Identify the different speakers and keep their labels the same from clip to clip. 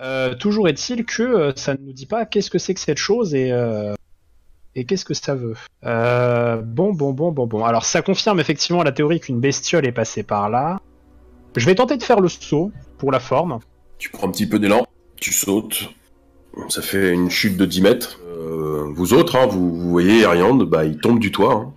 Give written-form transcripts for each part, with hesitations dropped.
Speaker 1: Toujours est-il que ça ne nous dit pas qu'est-ce que c'est que cette chose et qu'est-ce que ça veut. Bon. Alors ça confirme effectivement la théorie qu'une bestiole est passée par là. Je vais tenter de faire le saut pour la forme.
Speaker 2: Tu prends un petit peu d'élan, tu sautes. Ça fait une chute de 10 mètres. Vous autres, hein, vous voyez Ariande, bah, il tombe du toit. Hein.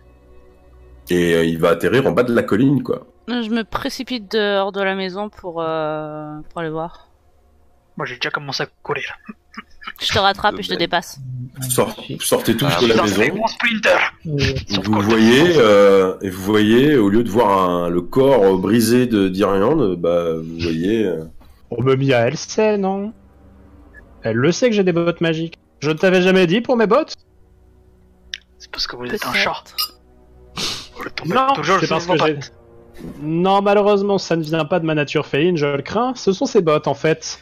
Speaker 2: Et il va atterrir en bas de la colline, quoi.
Speaker 3: Je me précipite dehors de la maison pour aller voir.
Speaker 4: Moi j'ai déjà commencé à courir.
Speaker 3: Je te rattrape et je te dépasse.
Speaker 2: Sortez tous de la
Speaker 4: Dans
Speaker 2: maison.
Speaker 4: les bons sprinters.
Speaker 2: Et vous voyez, au lieu de voir le corps brisé d'Iriande, bah, vous voyez...
Speaker 1: On me mis à elle sait, non? Elle le sait que j'ai des bottes magiques. Je ne t'avais jamais dit pour mes bottes?
Speaker 4: C'est parce que vous êtes un chat.
Speaker 1: Non, c'est parce que j'ai... Non, malheureusement, ça ne vient pas de ma nature féline, je le crains. Ce sont ses bottes, en fait.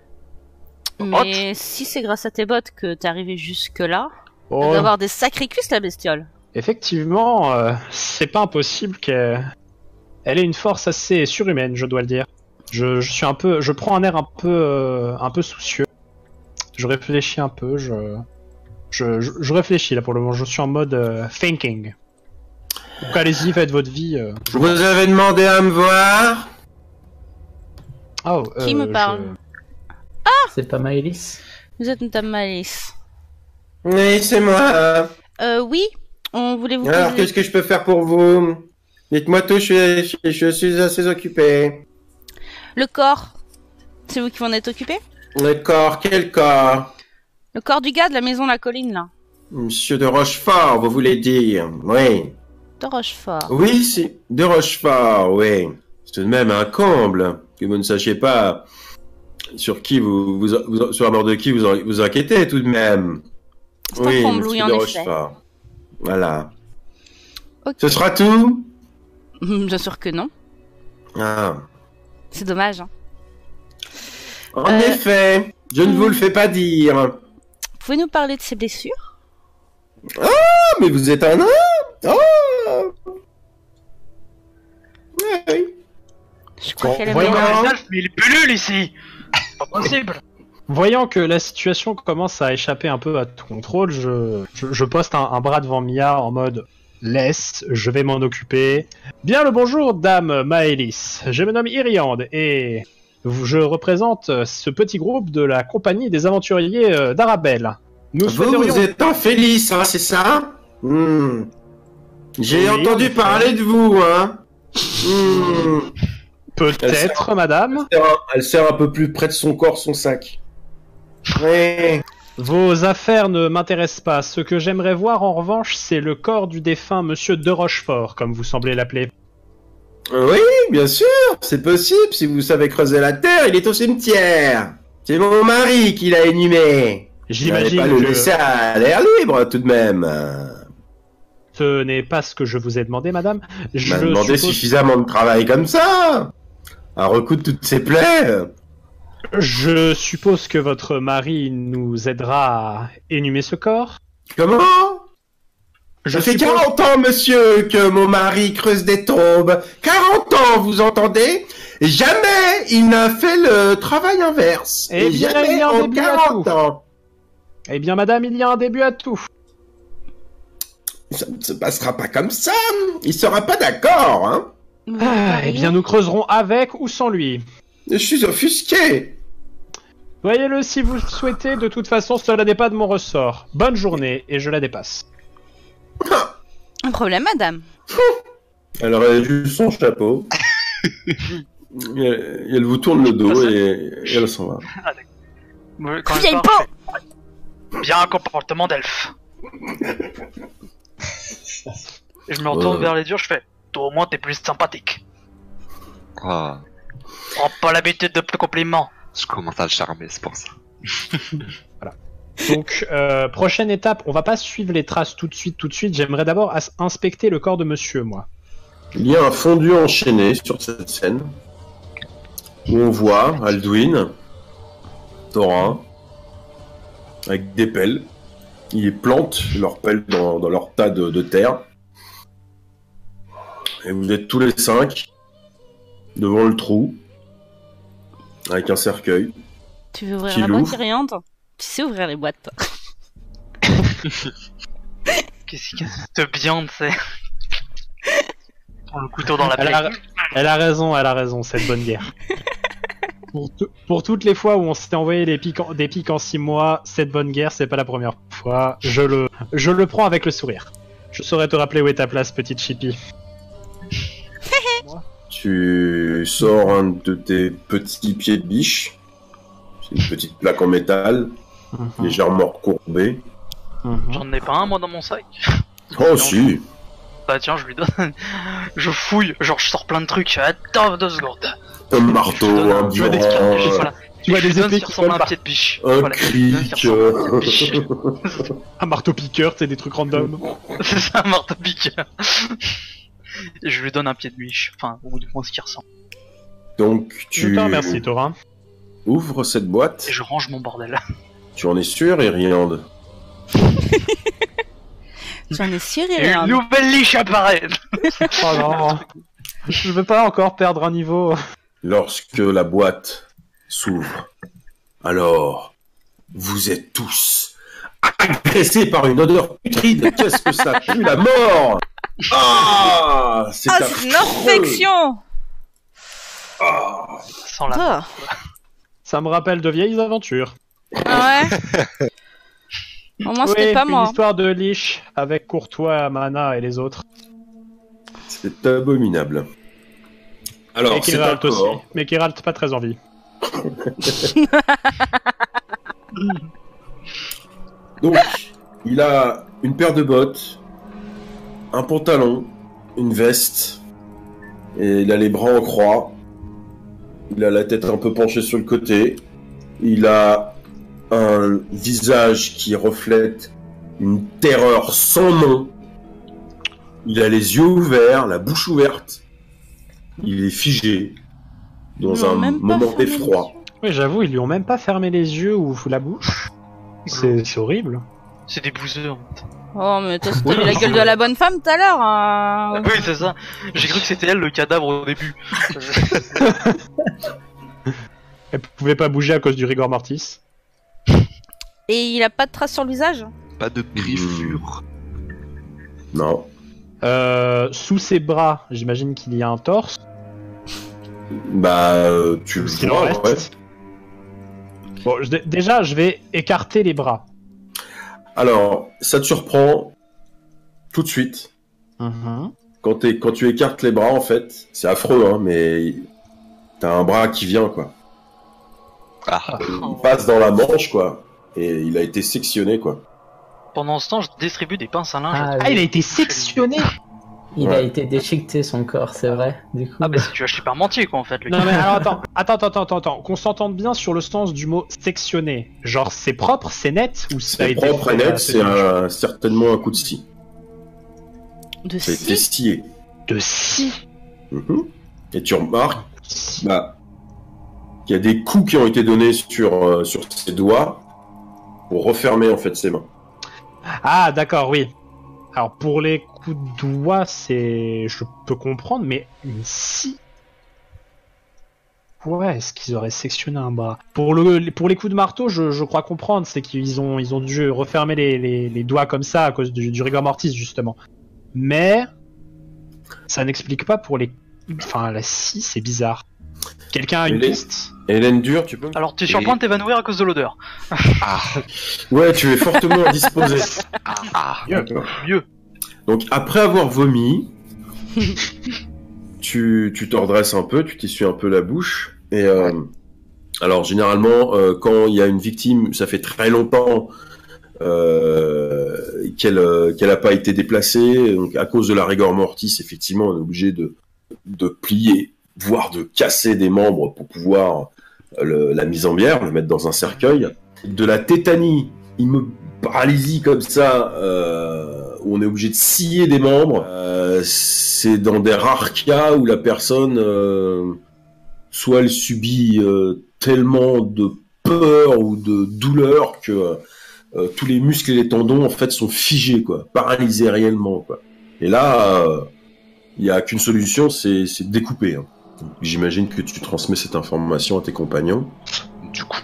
Speaker 3: Mais si c'est grâce à tes bottes que t'es arrivé jusque-là, elle
Speaker 1: Oh,
Speaker 3: doit avoir des sacrées cuisses, la bestiole.
Speaker 1: effectivement, c'est pas impossible qu'elle ait une force assez surhumaine, je dois le dire. Je prends un air un peu soucieux. Je réfléchis un peu, je réfléchis là pour le moment, je suis en mode thinking. Donc allez-y, faites votre vie.
Speaker 2: Vous avez demandé à me voir?
Speaker 1: Oh,
Speaker 3: Qui me parle?
Speaker 5: C'est pas Maëlys?
Speaker 3: Vous êtes Madame Malice.
Speaker 2: Oui, c'est moi.
Speaker 3: Oui, on voulait vous
Speaker 2: Alors,
Speaker 3: poser...
Speaker 2: qu'est-ce que je peux faire pour vous? Dites-moi tout, je suis assez occupé.
Speaker 3: Le corps. C'est vous qui m'en êtes occupé?
Speaker 2: Le corps, quel corps?
Speaker 3: Le corps du gars de la maison La Colline, là.
Speaker 2: Monsieur de Rochefort, vous voulez dire? Oui.
Speaker 3: De Rochefort.
Speaker 2: Oui, c'est de Rochefort, oui. C'est tout de même un comble que vous ne sachiez pas sur qui sur la mort de qui vous inquiétez tout de même.
Speaker 3: C'est un
Speaker 2: Oui,
Speaker 3: comble, oui,
Speaker 2: monsieur
Speaker 3: en
Speaker 2: de
Speaker 3: effet.
Speaker 2: Rochefort. Voilà.
Speaker 3: Ok.
Speaker 2: Ce sera tout?
Speaker 3: Bien sûr que non.
Speaker 2: Ah.
Speaker 3: C'est dommage, hein.
Speaker 2: En effet, je ne vous le fais pas dire.
Speaker 3: Pouvez nous parler de ses blessures?
Speaker 2: Ah, mais vous êtes un nain? Oh! Oui.
Speaker 3: Je crois
Speaker 1: Bon,
Speaker 3: qu'elle
Speaker 1: voyons
Speaker 3: avait...
Speaker 1: voir.
Speaker 4: Mais il pullule ici. Pas possible.
Speaker 1: Voyant que la situation commence à échapper un peu à tout contrôle, je poste un bras devant Mia en mode laisse, je vais m'en occuper. Bien le bonjour, dame Maëlys. Je me nomme Iriande et je représente ce petit groupe de la compagnie des aventuriers d'Arabelle. Nous souhaiterions...
Speaker 2: Vous êtes un Félix, hein, c'est ça? J'ai
Speaker 1: Oui, en
Speaker 2: entendu
Speaker 1: effet.
Speaker 2: parler de vous, hein.
Speaker 1: Peut-être, madame.
Speaker 2: Elle serre un peu plus près de son corps son sac. Oui.
Speaker 1: Vos affaires ne m'intéressent pas. Ce que j'aimerais voir en revanche, c'est le corps du défunt monsieur de Rochefort, comme vous semblez l'appeler.
Speaker 2: Oui, bien sûr, c'est possible. Si vous savez creuser la terre, il est au cimetière. C'est mon mari qui l'a inhumé.
Speaker 1: J'imagine
Speaker 2: Vous n'allez pas le
Speaker 1: que
Speaker 2: laisser à l'air libre, tout de même.
Speaker 1: ce n'est pas ce que je vous ai demandé, madame.
Speaker 2: Je m'a demandé
Speaker 1: suppose...
Speaker 2: suffisamment de travail comme ça. À recoudre toutes ses plaies.
Speaker 1: Je suppose que votre mari nous aidera à inhumer ce corps.
Speaker 2: Comment?
Speaker 1: Je
Speaker 2: Ça fait
Speaker 1: suppose-
Speaker 2: 40 ans, monsieur, que mon mari creuse des tombes. 40 ans, vous entendez? Et jamais il n'a fait le travail inverse.
Speaker 1: Eh
Speaker 2: Et
Speaker 1: bien, il
Speaker 2: jamais
Speaker 1: y a un
Speaker 2: en
Speaker 1: début à
Speaker 2: 40
Speaker 1: tout.
Speaker 2: ans.
Speaker 1: Eh bien, madame, il y a un début à tout.
Speaker 2: Ça ne se passera pas comme ça. Il sera pas d'accord, hein.
Speaker 1: Eh bien, nous creuserons avec ou sans lui.
Speaker 2: Je suis offusqué.
Speaker 1: Voyez-le si vous le souhaitez, de toute façon, cela n'est pas de mon ressort. Bonne journée, et je la dépasse.
Speaker 3: Un problème, madame?
Speaker 2: Elle aurait juste son chapeau. et elle vous tourne le dos et elle s'en va.
Speaker 4: Quand
Speaker 3: Vieille
Speaker 4: elle
Speaker 3: peau!
Speaker 4: part, je fais, bien un comportement d'elfe. Et je me retourne vers les dieux, je fais, toi au moins t'es plus sympathique.
Speaker 6: Ah,
Speaker 4: Prends pas l'habitude de plus compliments.
Speaker 6: je commence à le charmer, c'est pour ça.
Speaker 1: Donc, prochaine étape, on va pas suivre les traces tout de suite. J'aimerais d'abord inspecter le corps de monsieur, moi.
Speaker 2: Il y a un fondu enchaîné sur cette scène où on voit Alduin, Thorin, avec des pelles. Ils plantent leurs pelles dans leur tas de terre. Et vous êtes tous les 5 devant le trou avec un cercueil.
Speaker 3: Tu veux ouvrir
Speaker 2: Qui
Speaker 3: la boîte,
Speaker 2: l'ouvre?
Speaker 3: Iriante? Tu sais ouvrir les boîtes.
Speaker 4: Qu'est-ce qu'il y a cette viande, c'est. Prends le couteau dans la plaie.
Speaker 1: Elle a raison, cette bonne guerre. Pour toutes les fois où on s'était envoyé des pics en 6 mois, cette bonne guerre, c'est pas la première fois. Je le prends avec le sourire. Je saurais te rappeler où est ta place, petite chippie.
Speaker 2: Tu sors un de tes petits pieds de biche. C'est une petite plaque en métal, légèrement courbée.
Speaker 4: J'en ai pas un, moi, dans mon sac.
Speaker 2: Oh si.
Speaker 4: Bah tiens, je lui donne. Je fouille, genre je sors plein de trucs. Attends 2 secondes.
Speaker 2: Un marteau, un
Speaker 1: tu vois des
Speaker 2: burin,
Speaker 4: Voilà.
Speaker 1: Tu vois
Speaker 4: Je lui
Speaker 1: des
Speaker 4: donne
Speaker 1: épées
Speaker 4: qui
Speaker 1: qui
Speaker 4: ressemblent à
Speaker 1: volent
Speaker 4: un
Speaker 1: pas.
Speaker 4: pied de biche.
Speaker 2: un
Speaker 4: Voilà, je lui donne qui
Speaker 2: cric.
Speaker 4: ressemble à un pied de biche.
Speaker 1: Un marteau piqueur, c'est des trucs random.
Speaker 4: C'est ça, un marteau piqueur. Et je lui donne un pied de biche. Enfin, ou du moins ce qui ressemble.
Speaker 2: Donc
Speaker 1: Je
Speaker 2: tu
Speaker 1: te remercie, Thorin.
Speaker 2: ouvres cette boîte.
Speaker 4: Et je range mon bordel.
Speaker 2: Tu en es sûr, Iriande?
Speaker 3: J'en ai sûr,
Speaker 4: Et une
Speaker 3: Iriante.
Speaker 4: nouvelle liche apparaît.
Speaker 1: Oh non. Je veux pas encore perdre un niveau.
Speaker 2: Lorsque la boîte s'ouvre, alors vous êtes tous agressés par une odeur putride. Qu'est-ce que ça pue, la mort? Ah, c'est
Speaker 3: Ah, c'est une
Speaker 2: affreux.
Speaker 3: infection!
Speaker 2: Ah.
Speaker 4: Sans la.
Speaker 3: Oh.
Speaker 1: Ça me rappelle de vieilles aventures.
Speaker 3: Ah ouais? Au moins, c'était
Speaker 1: Oui,
Speaker 3: pas
Speaker 1: une
Speaker 3: moi.
Speaker 1: histoire de liche avec Courtois, Mana et les autres.
Speaker 2: C'est abominable. Alors,
Speaker 1: Et
Speaker 2: c'est
Speaker 1: Kéralt aussi.
Speaker 2: d'accord.
Speaker 1: Mais Kéralt pas très envie.
Speaker 2: Donc, il a une paire de bottes, un pantalon, une veste, et il a les bras en croix. Il a la tête un peu penchée sur le côté. Il a un visage qui reflète une terreur sans nom. Il a les yeux ouverts, la bouche ouverte. Il est figé dans
Speaker 3: Ils l'ont
Speaker 2: un
Speaker 3: même pas
Speaker 2: moment
Speaker 3: fermé les
Speaker 2: d'effroi.
Speaker 3: yeux.
Speaker 1: Oui, j'avoue, ils lui ont même pas fermé les yeux ou la bouche. C'est horrible.
Speaker 4: C'est des bouseux.
Speaker 3: Oh, mais t'as vu la gueule de la bonne femme tout à l'heure, hein.
Speaker 4: Oui, c'est ça. J'ai cru que c'était elle le cadavre au début.
Speaker 1: Elle pouvait pas bouger à cause du rigor mortis.
Speaker 3: Et il a pas de traces sur le visage?
Speaker 6: Pas de griffure.
Speaker 2: Non.
Speaker 1: Sous ses bras, j'imagine qu'il y a un torse.
Speaker 2: Bah, tu le
Speaker 1: Ce qu'il en
Speaker 2: vois,
Speaker 1: reste.
Speaker 2: ouais.
Speaker 1: Bon, déjà, je vais écarter les bras.
Speaker 2: Alors, ça te surprend tout de suite. Quand tu écartes les bras, en fait, c'est affreux, hein, mais t'as un bras qui vient, quoi.
Speaker 6: Ah,
Speaker 2: Il passe dans la manche, quoi. Et il a été sectionné, quoi.
Speaker 4: Pendant ce temps, je distribue des pinces à linge.
Speaker 1: Ah, il a été sectionné.
Speaker 5: Il a
Speaker 2: Ouais.
Speaker 5: été déchiqueté son corps, c'est vrai. Du coup,
Speaker 4: Ah bah c'est du hachis parmentier quoi en fait. Le
Speaker 1: Non mais alors attends, qu'on s'entende bien sur le sens du mot sectionné. Genre c'est propre, c'est net ou ça a
Speaker 2: C'est
Speaker 1: été
Speaker 2: propre et
Speaker 1: fait,
Speaker 2: net, c'est certainement un coup de scie.
Speaker 3: De
Speaker 2: Ça a été
Speaker 3: scie?
Speaker 2: scié.
Speaker 1: de scie.
Speaker 2: Mhm. Et tu remarques bah, qu'il y a des coups qui ont été donnés sur ses doigts pour refermer en fait ses mains.
Speaker 1: Ah d'accord, oui. Alors pour les coups de doigt, je peux comprendre, mais une scie. Ouais, est-ce qu'ils auraient sectionné un bras? Pour les coups de marteau, je crois comprendre, c'est qu'ils ont dû refermer les doigts comme ça à cause du rigor mortis justement. Mais ça n'explique pas pour enfin la scie, c'est bizarre. Quelqu'un a une
Speaker 2: Les-
Speaker 1: piste?
Speaker 2: Hélène Dur, tu peux?
Speaker 4: Alors t'es sur le point de t'évanouir à cause de l'odeur.
Speaker 6: ah,
Speaker 2: Ouais, tu es fortement indisposé.
Speaker 4: Mieux. Mieux.
Speaker 2: Donc après avoir vomi, tu te redresses un peu, tu t'essuies un peu la bouche. Et alors généralement, quand il y a une victime, ça fait très longtemps qu'elle n'a pas été déplacée. Donc à cause de la rigor mortis, effectivement, on est obligé de plier, voire de casser des membres pour pouvoir la mise en bière, le mettre dans un cercueil. De la tétanie, paralysie comme ça, où on est obligé de scier des membres, c'est dans des rares cas où la personne, soit elle subit tellement de peur ou de douleur que tous les muscles et les tendons en fait sont figés, quoi, paralysés réellement, quoi. Et là, il n'y a qu'une solution, c'est de découper. Hein. J'imagine que tu transmets cette information à tes compagnons.
Speaker 6: du coup,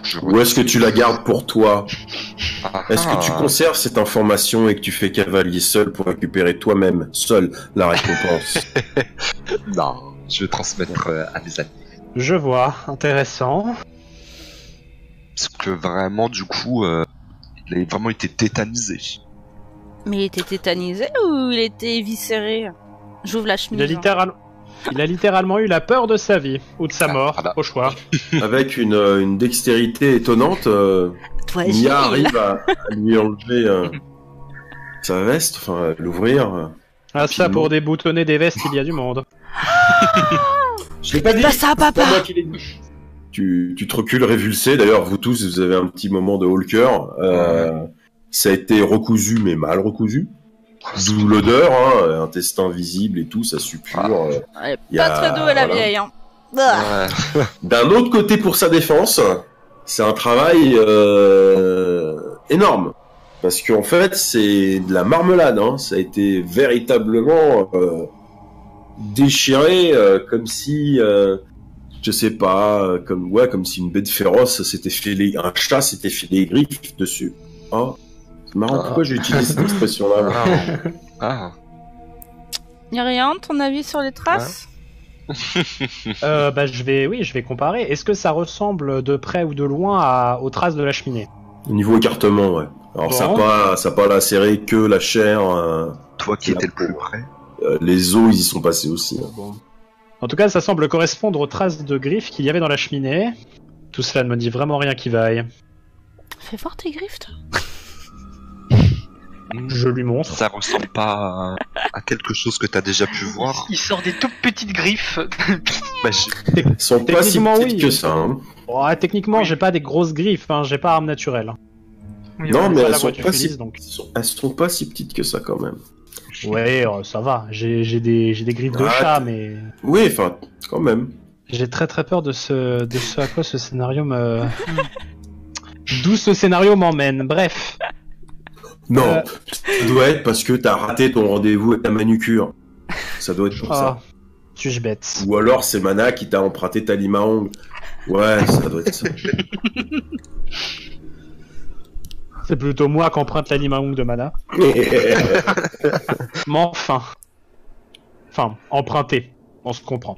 Speaker 2: Ou est-ce que tu la gardes pour toi?
Speaker 6: Ah,
Speaker 2: Est-ce que tu conserves cette information et que tu fais cavalier seul pour récupérer toi-même, seul, la récompense?
Speaker 6: Non, je vais transmettre à mes amis.
Speaker 1: Je vois, intéressant.
Speaker 6: Parce que vraiment, du coup, il a vraiment été tétanisé.
Speaker 3: Mais il était tétanisé ou il était éviscéré? J'ouvre la
Speaker 1: Il a,
Speaker 3: chemise.
Speaker 1: il a littéralement eu la peur de sa vie, ou de sa mort,
Speaker 6: voilà.
Speaker 1: au choix.
Speaker 2: Avec une dextérité étonnante,
Speaker 3: Toi,
Speaker 2: Mia
Speaker 3: Gilles.
Speaker 2: arrive à lui enlever sa veste, enfin, à l'ouvrir.
Speaker 1: Ah ça, pour déboutonner des vestes, il y a du monde.
Speaker 2: Je l'ai pas dit.
Speaker 3: Pas ça,
Speaker 2: C'est pas
Speaker 3: papa.
Speaker 2: moi qui l'ai dit. Tu te recules révulsé. D'ailleurs, vous tous, vous avez un petit moment de haut le cœur. Ça a été recousu, mais mal recousu. D'où l'odeur, hein, intestin visible et tout, ça suppure.
Speaker 3: Elle est
Speaker 2: Y
Speaker 3: pas
Speaker 2: a-
Speaker 3: très douée la
Speaker 2: voilà.
Speaker 3: vieille. Hein. Ah.
Speaker 6: Ouais.
Speaker 2: D'un autre côté, pour sa défense, c'est un travail énorme. Parce qu'en fait, c'est de la marmelade. Hein. Ça a été véritablement déchiré, comme si, je sais pas, comme si une bête féroce s'était fait un chat s'était fait les griffes dessus. Oh, c'est marrant. Pourquoi j'ai utilisé cette expression-là?
Speaker 6: Ah.
Speaker 3: Y'a rien, ton avis sur les traces?
Speaker 1: Bah je vais comparer. Est-ce que ça ressemble de près ou de loin aux traces de la cheminée?
Speaker 2: Au niveau écartement, ouais. Alors
Speaker 1: Bon.
Speaker 2: ça a pas lacéré que la chair.
Speaker 6: Toi qui étais le plus près.
Speaker 2: Les os, ils y sont passés aussi. Hein.
Speaker 1: Bon. En tout cas, ça semble correspondre aux traces de griffes qu'il y avait dans la cheminée. Tout cela ne me dit vraiment rien qui vaille.
Speaker 3: Fais voir tes griffes, toi.
Speaker 1: Je lui montre.
Speaker 6: Ça ressemble pas à quelque chose que t'as déjà pu voir.
Speaker 4: Il sort des toutes petites griffes.
Speaker 6: Bah,
Speaker 2: Ils sont pas si
Speaker 1: Techniquement,
Speaker 2: petites
Speaker 1: oui.
Speaker 2: que ça. Hein.
Speaker 1: Oh, techniquement,
Speaker 4: Oui.
Speaker 1: j'ai pas des grosses griffes, hein, j'ai pas arme naturelle.
Speaker 4: Oui,
Speaker 2: Non,
Speaker 4: ouais.
Speaker 2: mais
Speaker 1: ça,
Speaker 2: elles
Speaker 1: la
Speaker 2: sont,
Speaker 1: voiture
Speaker 2: pas
Speaker 1: utilise,
Speaker 2: si...
Speaker 1: donc.
Speaker 2: elles sont pas si petites que ça quand même.
Speaker 1: Ouais, ça va. J'ai des griffes de
Speaker 2: Ah,
Speaker 1: chat, mais
Speaker 2: Oui, enfin, quand même.
Speaker 1: j'ai très très peur de ce à quoi ce scénario me. D'où ce scénario m'emmène. Bref.
Speaker 2: Non, ça doit être parce que t'as raté ton rendez-vous avec ta manucure. Ça doit être pour ça.
Speaker 1: Ah, suis-je bête.
Speaker 2: Ou alors c'est Mana qui t'a emprunté ta lime à ongles. Ouais, ça doit être ça.
Speaker 1: C'est plutôt moi qu'emprunte la lime à ongles de Mana. Mais enfin. Enfin, emprunté. On se comprend.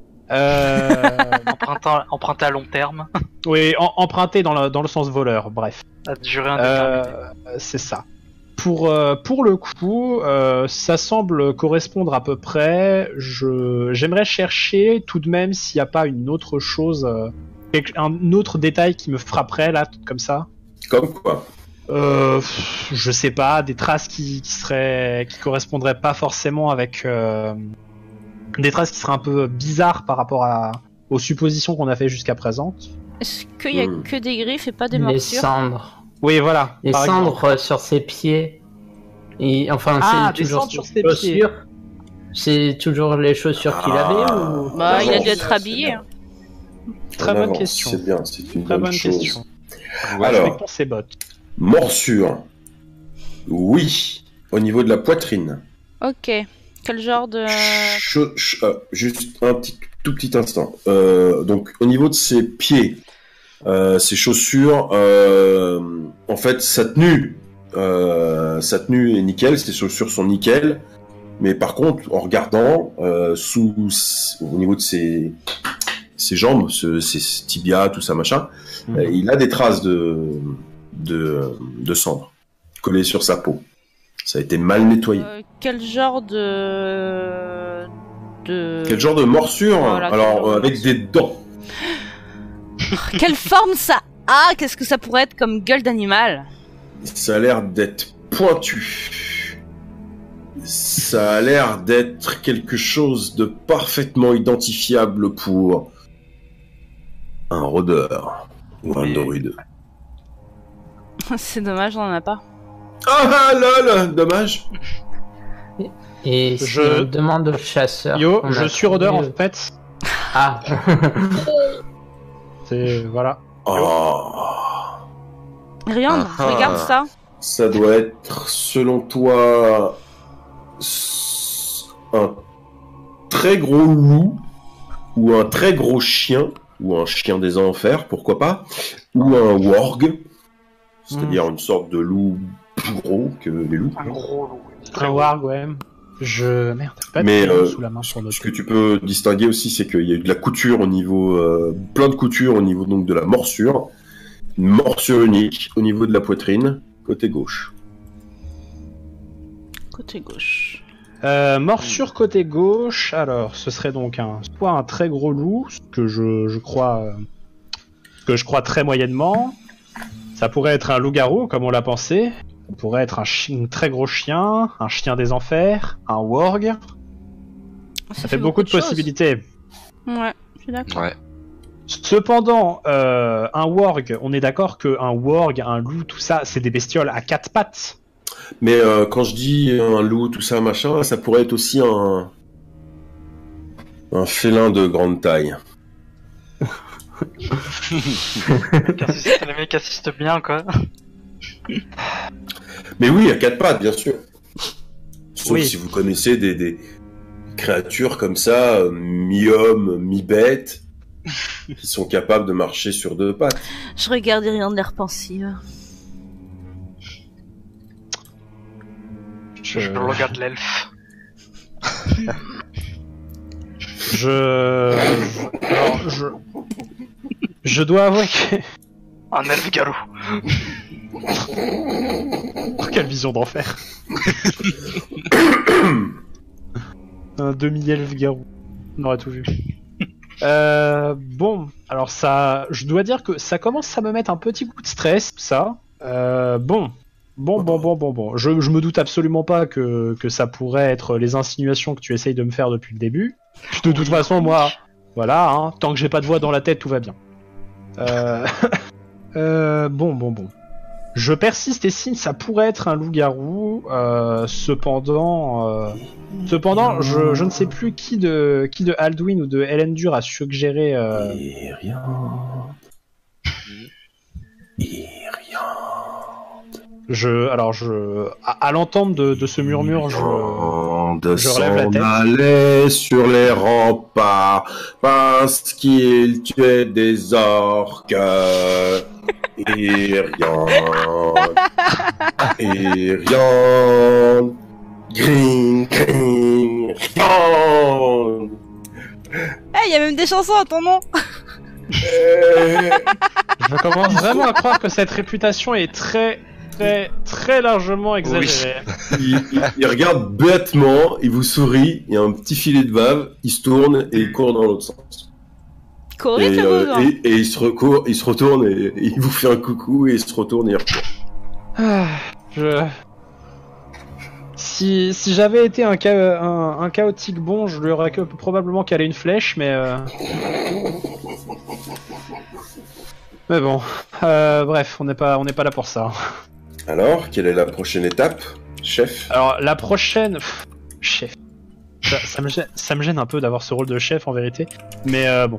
Speaker 4: Emprunté à long terme.
Speaker 1: Oui, emprunté dans le sens voleur, bref.
Speaker 4: À durée indéterminée.
Speaker 1: C'est ça. Pour le coup, ça semble correspondre à peu près. J'aimerais chercher tout de même s'il n'y a pas une autre chose, un autre détail qui me frapperait là, comme ça.
Speaker 2: Comme quoi.
Speaker 1: Je sais pas, des traces qui correspondraient pas forcément avec des traces qui seraient un peu bizarres par rapport aux suppositions qu'on a fait jusqu'à présent.
Speaker 3: Est-ce qu'il y a que des griffes et pas des
Speaker 5: Les
Speaker 3: morsures?
Speaker 5: cendres.
Speaker 1: Oui, voilà.
Speaker 5: Les
Speaker 1: par
Speaker 5: cendres
Speaker 1: exemple.
Speaker 5: sur ses pieds. Et, enfin,
Speaker 1: Ah,
Speaker 5: c'est
Speaker 1: des
Speaker 5: toujours
Speaker 1: cendres sur
Speaker 5: ses
Speaker 1: ses pieds.
Speaker 5: chaussures. C'est toujours les chaussures qu'il avait ou...
Speaker 3: Bah, il a dû
Speaker 2: Avance,
Speaker 3: être
Speaker 2: c'est
Speaker 3: habillé.
Speaker 2: bien.
Speaker 1: Très
Speaker 2: On
Speaker 1: bonne
Speaker 2: avance,
Speaker 1: question.
Speaker 2: C'est bien, c'est une
Speaker 1: Très
Speaker 2: bonne
Speaker 1: bonne
Speaker 2: chose.
Speaker 1: question.
Speaker 6: Ouais,
Speaker 2: Alors.
Speaker 1: Respectons ses bottes.
Speaker 2: Morsure. Oui. Au niveau de la poitrine.
Speaker 3: Ok. Quel genre de...
Speaker 2: Juste un tout petit instant. Donc, au niveau de ses pieds, ses chaussures, en fait, sa tenue est nickel, ses chaussures sont nickel. Mais par contre, en regardant, au niveau de ses jambes, ses tibias, tout ça, machin, il a des traces de cendres collées sur sa peau. Ça a été mal nettoyé.
Speaker 3: Quel genre de...
Speaker 2: Quel genre de morsure?
Speaker 3: Voilà, quel
Speaker 2: Alors,
Speaker 3: genre de
Speaker 2: avec
Speaker 3: morsure.
Speaker 2: des dents.
Speaker 3: Quelle forme ça a? Qu'est-ce que ça pourrait être comme gueule d'animal?
Speaker 2: Ça a l'air d'être pointu. Ça a l'air d'être quelque chose de parfaitement identifiable pour un rôdeur ou un druide.
Speaker 3: C'est dommage, on en a pas.
Speaker 2: Ah lol, dommage.
Speaker 5: Et si
Speaker 1: Je-
Speaker 5: on demande au chasseur...
Speaker 1: Yo,
Speaker 5: qu'on a
Speaker 1: je suis rôdeur en
Speaker 5: trouvé-
Speaker 1: fait.
Speaker 5: Ah.
Speaker 1: C'est voilà.
Speaker 2: Oh,
Speaker 3: Rien, regarde ça.
Speaker 2: ça doit être, selon toi, un très gros loup ou un très gros chien ou un chien des enfers, pourquoi pas, ou un warg, c'est-à-dire une sorte de loup plus gros que les loups.
Speaker 4: Un gros loup.
Speaker 1: Un warg, ouais. Merde, pas
Speaker 2: Mais
Speaker 1: de sous la main pour
Speaker 2: ce que tu peux distinguer aussi, c'est qu'il y a eu de la couture au niveau, plein de couture au niveau donc de la morsure, une morsure unique au niveau de la poitrine, côté gauche.
Speaker 3: Côté gauche.
Speaker 1: Morsure côté gauche, alors ce serait donc soit un très gros loup, ce que je crois très moyennement. Ça pourrait être un loup-garou, comme on l'a pensé. Ça pourrait être un très gros chien, un chien des enfers, un warg. Ça fait beaucoup de
Speaker 3: choses.
Speaker 1: possibilités.
Speaker 3: Ouais, je suis d'accord.
Speaker 6: Ouais.
Speaker 1: Cependant, un warg, on est d'accord qu'un warg, un loup, tout ça, c'est des bestioles à 4 pattes.
Speaker 2: Mais quand je dis un loup, tout ça, machin, ça pourrait être aussi un félin de grande taille.
Speaker 4: Les mecs assistent bien, quoi.
Speaker 2: Mais oui, à 4 pattes, bien sûr. Sauf
Speaker 1: Oui.
Speaker 2: si vous connaissez des créatures comme ça, mi-homme, mi-bête, qui sont capables de marcher sur 2 pattes.
Speaker 3: Je regarde rien de l'air pensive.
Speaker 4: Je regarde l'elfe.
Speaker 1: Je dois avouer que...
Speaker 4: Un elfe garou.
Speaker 1: Oh, quelle vision d'enfer. Un demi-elfe garou. On aurait tout vu. Bon, alors ça... Je dois dire que ça commence à me mettre un petit coup de stress, ça. Bon. Je me doute absolument pas que ça pourrait être les insinuations que tu essayes de me faire depuis le début. De toute façon, moi... Voilà, hein, tant que j'ai pas de voix dans la tête, tout va bien. Bon. Je persiste et signe, ça pourrait être un loup-garou. Cependant, je ne sais plus qui de Alduin ou de Elendure a suggéré.
Speaker 2: Et rien.
Speaker 1: À l'entente de ce murmure, je relève la tête.
Speaker 2: Allait sur les remparts parce qu'il tuait des orques. Et rien. Gring, rien.
Speaker 3: Eh, y a même des chansons à ton nom.
Speaker 1: Je commence vraiment à croire que cette réputation est très largement exagérée.
Speaker 2: Il regarde bêtement, il vous sourit, il y a un petit filet de bave, il se tourne et il court dans l'autre sens.
Speaker 3: Courir,
Speaker 2: Et,
Speaker 3: c'est beau,
Speaker 2: et il se retourne et il vous fait un coucou et il se retourne et il recourt.
Speaker 1: Si j'avais été un chaotique bon, je lui aurais probablement calé une flèche, mais bon, bref, on n'est pas là pour ça.
Speaker 2: Alors, quelle est la prochaine étape, chef?
Speaker 1: Alors la prochaine, chef, ça me gêne un peu d'avoir ce rôle de chef en vérité, mais bon.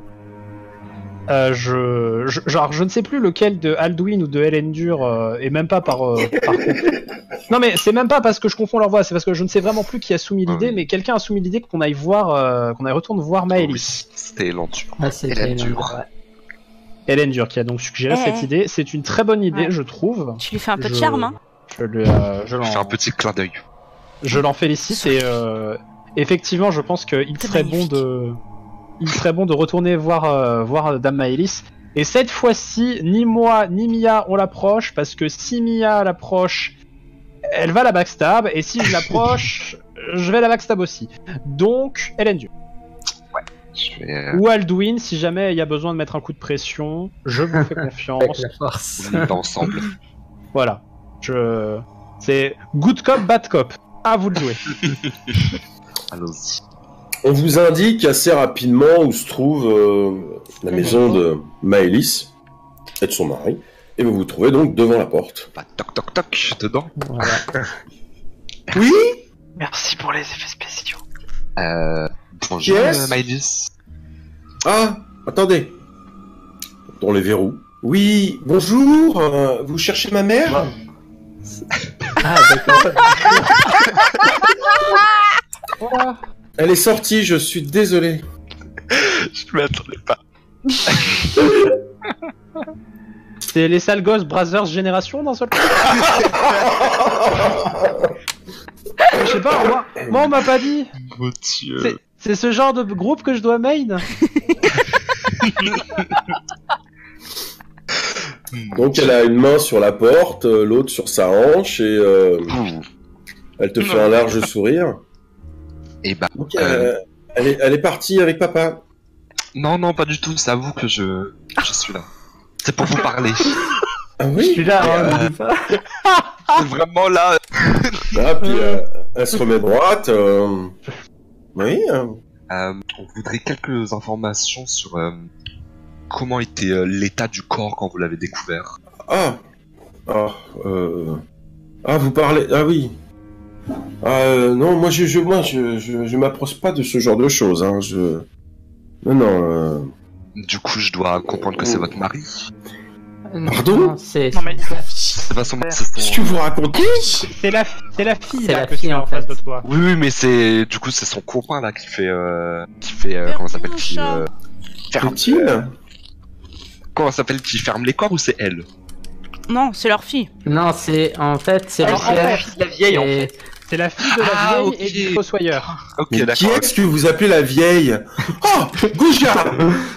Speaker 1: Je ne sais plus lequel de Alduin ou de Elendure, et même pas par Non mais c'est même pas parce que je confonds leur voix, c'est parce que je ne sais vraiment plus qui a soumis l'idée, mais quelqu'un a soumis l'idée qu'on aille retourne voir Maëlys.
Speaker 6: Oui, c'était Elendure.
Speaker 5: Ah, c'était
Speaker 6: Elendure.
Speaker 1: Elendure qui a donc suggéré cette idée. C'est une très bonne idée,
Speaker 3: Ouais.
Speaker 1: je trouve.
Speaker 3: Tu lui fais un peu de charme, hein.
Speaker 1: Je
Speaker 6: Je fais un petit clin d'œil.
Speaker 1: Je l'en félicite et effectivement, je pense qu'il
Speaker 3: C'est
Speaker 1: serait
Speaker 3: magnifique.
Speaker 1: bon de retourner voir Dame Maëlys. Et cette fois-ci, ni moi ni Mia on l'approche parce que si Mia l'approche, elle va la backstab et si je l'approche, je vais la backstab aussi. Donc, Elendure.
Speaker 6: Je vais
Speaker 1: Ou Alduin, si jamais il y a besoin de mettre un coup de pression, je vous fais
Speaker 5: Avec
Speaker 1: confiance.
Speaker 5: la force.
Speaker 6: on y va ensemble.
Speaker 1: Voilà. C'est good cop, bad cop. À vous de jouer.
Speaker 6: Allons-y.
Speaker 2: On vous indique assez rapidement où se trouve la maison de Maëlys et de son mari. Et vous vous trouvez donc devant la porte.
Speaker 6: Bah, toc toc toc, dedans.
Speaker 1: Voilà.
Speaker 2: Oui?
Speaker 4: Merci pour les effets spéciaux.
Speaker 6: Bonjour,
Speaker 2: Yes.
Speaker 6: Maëlys.
Speaker 2: Ah, attendez. Dans les verrous. Oui, bonjour, vous cherchez ma mère?
Speaker 5: Ah, d'accord.
Speaker 2: Elle est sortie, je suis désolé.
Speaker 6: Je m'y attendais pas.
Speaker 1: C'est les sales gosses Brothers Génération d'un seul coup. Je sais pas, moi on m'a pas dit.
Speaker 6: Mon Dieu.
Speaker 1: C'est ce genre de groupe que je dois main.
Speaker 2: Donc elle a une main sur la porte, l'autre sur sa hanche et elle te fait un large sourire.
Speaker 6: Et bah,
Speaker 2: Donc, elle est partie avec papa.
Speaker 6: non, pas du tout, c'est à vous que je suis là. C'est pour vous parler.
Speaker 2: Ah
Speaker 5: Je
Speaker 2: oui.
Speaker 5: suis là, hein, me dis pas.
Speaker 6: C'est vraiment là.
Speaker 2: Ah, puis elle se remet droite. Oui.
Speaker 6: On voudrait quelques informations sur comment était l'état du corps quand vous l'avez découvert.
Speaker 2: Ah, vous parlez. Ah oui. Non, moi je m'approche pas de ce genre de choses. Hein. Non.
Speaker 6: Du coup, je dois comprendre que c'est votre mari.
Speaker 2: Pardon
Speaker 5: Non, c'est
Speaker 4: Non, mais-
Speaker 6: C'est pas son...
Speaker 2: Qu'est-ce que vous racontez?
Speaker 1: C'est la fille
Speaker 5: C'est
Speaker 1: là
Speaker 5: la
Speaker 1: que
Speaker 5: fille,
Speaker 1: tu as
Speaker 5: en
Speaker 1: en face
Speaker 5: fait.
Speaker 1: de toi.
Speaker 6: Oui, mais c'est du coup c'est son copain là qui fait comment s'appelle-t-il ferme.
Speaker 2: Fait-il
Speaker 6: Comment s'appelle-t-il ferme les corps ou c'est elle?
Speaker 3: Non, c'est leur fille.
Speaker 5: Non, c'est en fait, c'est
Speaker 1: Alors,
Speaker 5: le
Speaker 1: en fait,
Speaker 5: père.
Speaker 4: La vieille, en
Speaker 5: et-
Speaker 1: C'est la fille de la
Speaker 6: Ah,
Speaker 1: vieille
Speaker 6: ok.
Speaker 1: et du fossoyeur.
Speaker 6: Ok,
Speaker 2: Mais qui
Speaker 6: d'accord.
Speaker 2: est-ce que vous appelez la vieille? Oh, Gouja.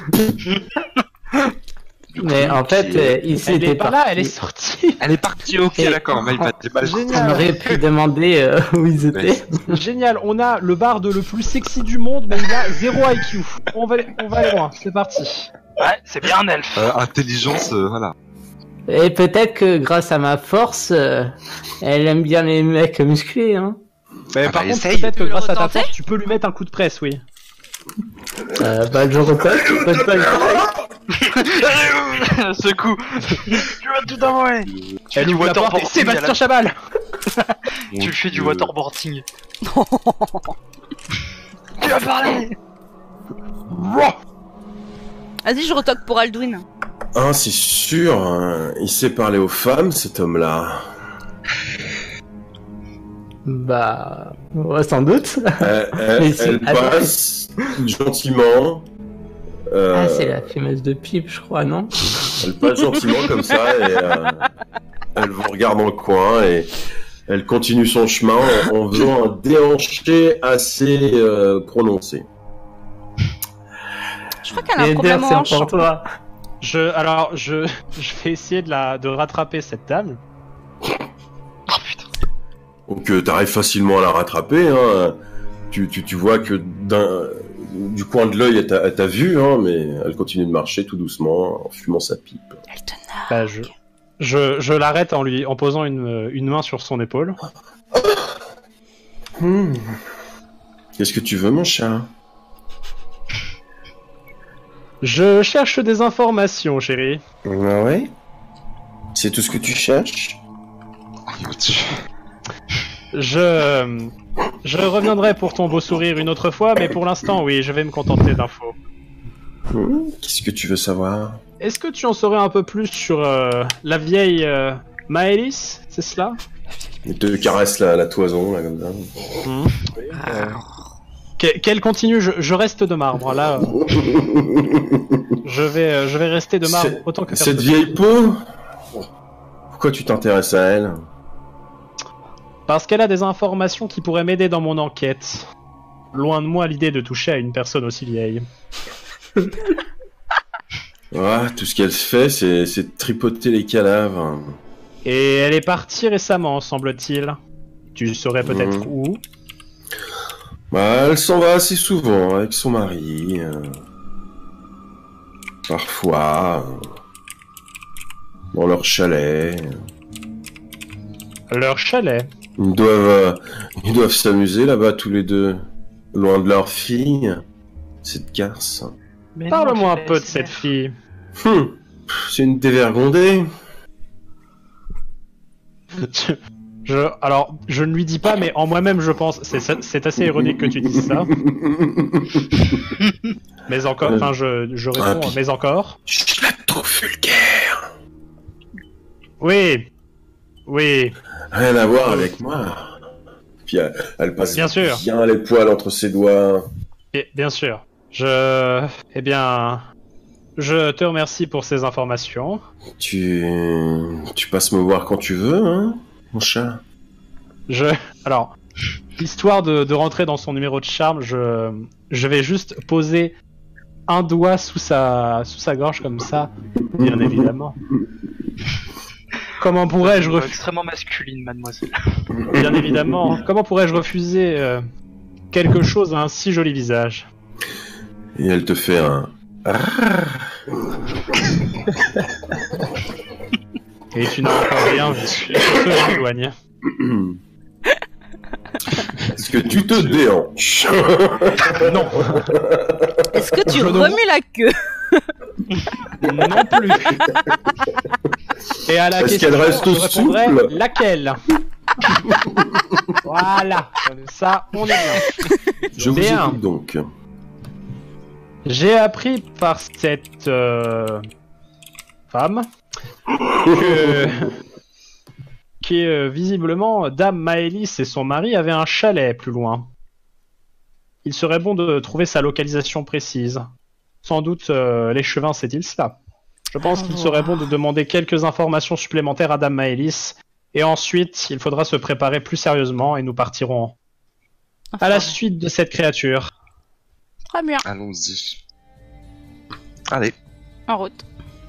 Speaker 5: Mais en fait, il
Speaker 1: Elle
Speaker 5: s'était
Speaker 1: est pas là, elle est sortie.
Speaker 6: Elle est partie, ok,
Speaker 5: Et-
Speaker 6: d'accord, mais il va être mal.
Speaker 5: On
Speaker 1: Génial.
Speaker 5: aurait pu demander où ils étaient.
Speaker 1: Génial, on a le barde le plus sexy du monde, mais il a 0 IQ. On va aller loin, c'est parti.
Speaker 4: Ouais, c'est bien un elfe.
Speaker 6: Intelligence, voilà.
Speaker 5: Et peut-être que grâce à ma force, elle aime bien les mecs musclés, hein.
Speaker 1: Mais
Speaker 6: Ah
Speaker 1: par
Speaker 6: bah,
Speaker 1: contre,
Speaker 6: essaye.
Speaker 1: peut-être que
Speaker 3: Tu veux le
Speaker 1: grâce à ta
Speaker 3: retenter
Speaker 1: force, tu peux lui mettre un coup de presse, oui.
Speaker 5: Bah, je repose, peut pas le
Speaker 4: Ce coup. Tu vas tout envoyer. Tu fais
Speaker 1: Elle
Speaker 4: du
Speaker 1: ouvre la porte et
Speaker 4: waterboarding.
Speaker 1: Sébastien Chabal.
Speaker 4: Tu fais du waterboarding. Tu vas parler.
Speaker 3: Vas-y, je retoque pour Alduin.
Speaker 2: Ah, c'est sûr, hein, il sait parler aux femmes, cet homme-là.
Speaker 5: Bah, ouais, sans doute. Mais c'est-
Speaker 2: Elle passe gentiment.
Speaker 5: Ah, c'est la fumeuse de pipe, je crois, non?
Speaker 2: Elle passe gentiment comme ça et elle vous regarde dans le coin et elle continue son chemin en faisant un déhanché assez prononcé.
Speaker 3: Je crois qu'elle a un
Speaker 5: Et
Speaker 3: problème
Speaker 5: d'ailleurs,
Speaker 3: en
Speaker 5: c'est
Speaker 3: hanche.
Speaker 5: pour toi.
Speaker 1: Je vais essayer de rattraper cette dame.
Speaker 4: Oh putain.
Speaker 2: Donc t'arrives facilement à la rattraper. Hein. Tu vois que du coin de l'œil elle t'a vu, hein, mais elle continue de marcher tout doucement en fumant sa pipe.
Speaker 3: Elle te
Speaker 1: Bah, je l'arrête en posant une main sur son épaule.
Speaker 2: Qu'est-ce que tu veux, mon chat?
Speaker 1: Je cherche des informations, chérie.
Speaker 2: Ah ouais? C'est tout ce que tu cherches?
Speaker 6: Oh mon Dieu.
Speaker 1: Je reviendrai pour ton beau sourire une autre fois, mais pour l'instant, oui, je vais me contenter d'infos.
Speaker 2: Qu'est-ce que tu veux savoir?
Speaker 1: Est-ce que tu en saurais un peu plus sur la vieille Maëlys, c'est cela?
Speaker 2: Il te caresse la toison, là, comme ça.
Speaker 1: Qu'elle continue, je reste de marbre, là. Je vais rester de marbre autant que
Speaker 2: Cette
Speaker 1: personne.
Speaker 2: vieille peau? Pourquoi tu t'intéresses à elle?
Speaker 1: Parce qu'elle a des informations qui pourraient m'aider dans mon enquête. Loin de moi l'idée de toucher à une personne aussi vieille.
Speaker 2: Tout ce qu'elle fait, c'est tripoter les cadavres.
Speaker 1: Et elle est partie récemment, semble-t-il. Tu saurais peut-être où?
Speaker 2: Elle s'en va assez souvent avec son mari. Parfois, dans leur chalet.
Speaker 1: Leur chalet.
Speaker 2: Ils doivent s'amuser là-bas tous les deux, loin de leur fille. Cette garce.
Speaker 4: Mais
Speaker 1: Parle-moi
Speaker 4: non,
Speaker 1: un peu de cette fille.
Speaker 2: C'est une dévergondée.
Speaker 1: Alors, je ne lui dis pas, mais en moi-même, je pense. C'est assez ironique que tu dises ça. Mais encore, enfin, je réponds,
Speaker 2: puis-
Speaker 1: mais encore.
Speaker 2: Je la trouve vulgaire.
Speaker 1: Oui. Oui.
Speaker 2: Rien à voir avec moi. Puis elle passe
Speaker 1: Bien sûr.
Speaker 2: bien les poils entre ses doigts.
Speaker 1: Bien sûr. Eh bien, Je te remercie pour ces informations.
Speaker 2: Tu passes me voir quand tu veux, hein, mon chat.
Speaker 1: Alors, histoire de rentrer dans son numéro de charme, je vais juste poser un doigt sous sa gorge comme ça, bien évidemment. Comment pourrais-je refuser...
Speaker 4: Extrêmement masculine, mademoiselle.
Speaker 1: Bien évidemment. Comment pourrais-je refuser quelque chose à un si joli visage?
Speaker 2: Et elle te fait un...
Speaker 1: Et tu n'as encore rien vu. Je m'éloigne.
Speaker 2: Est-ce que tu te déhanches?
Speaker 1: Non.
Speaker 3: Est-ce que tu
Speaker 1: Je ne-
Speaker 3: remues la queue?
Speaker 1: Non plus. Et à la
Speaker 2: Est-ce
Speaker 1: question,
Speaker 2: qu'elle reste
Speaker 1: je répondrai
Speaker 2: souple?
Speaker 1: laquelle? Voilà. Ça, on est bien.
Speaker 2: Je vous
Speaker 1: Bien.
Speaker 2: écoute donc.
Speaker 1: J'ai appris par cette femme que visiblement Dame Maëlys et son mari avaient un chalet plus loin. Il serait bon de trouver sa localisation précise. Sans doute l'échevin sait-il cela. Je pense qu'il serait bon de demander quelques informations supplémentaires à Dame Maëlys et ensuite il faudra se préparer plus sérieusement et nous partirons à la suite de cette créature.
Speaker 3: Très bien.
Speaker 6: Allons-y. Allez.
Speaker 3: En route.